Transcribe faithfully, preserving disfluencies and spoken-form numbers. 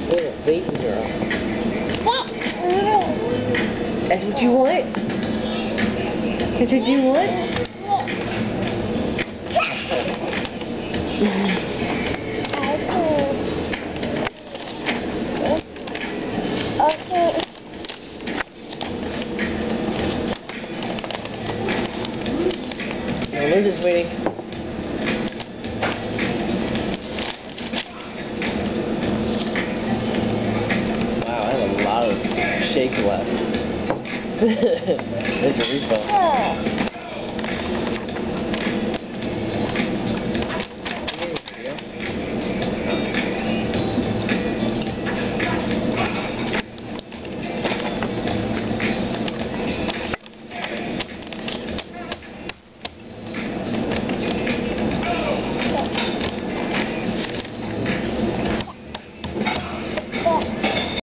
Little baby girl. That's what you want? That's what you want? Okay. Now Liz is waiting. Wow, I have a lot of shake left. There's a refill.